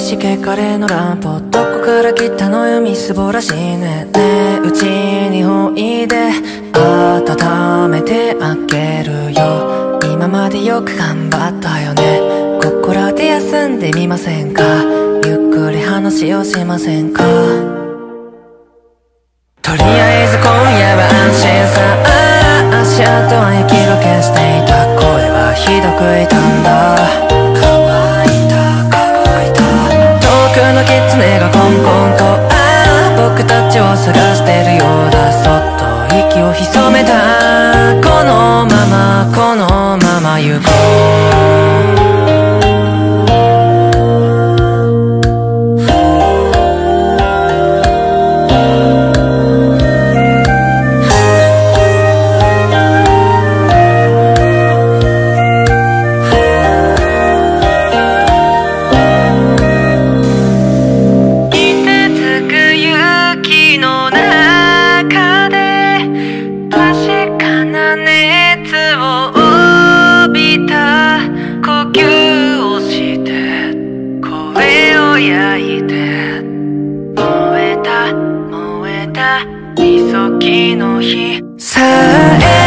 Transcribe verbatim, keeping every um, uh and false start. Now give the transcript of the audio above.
しけカレーのランプどこから来たのよみすぼらしいね。ねえうちにおいで温めてあげるよ。今までよく頑張ったよね。ここらで休んでみませんか。ゆっくり話をしませんか。とりあえず今夜は安心さ。足跡は雪解けしていた。声はひどく痛んだ。乾いた乾いた。遠くの狐がコンコンとああ僕たちを探してるようだ。そっと息を潜めた。このままこのまま行こう。さえ